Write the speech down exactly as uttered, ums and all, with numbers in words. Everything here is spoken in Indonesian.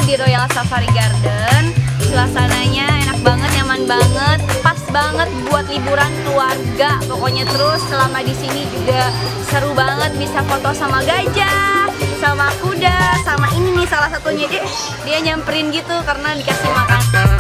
di Royal Safari Garden. Suasananya enak banget, nyaman banget, pas banget buat liburan keluarga. Pokoknya terus selama di sini juga seru banget, bisa foto sama gajah, sama kuda, sama ini nih salah satunya dia dia nyamperin gitu karena dikasih makan.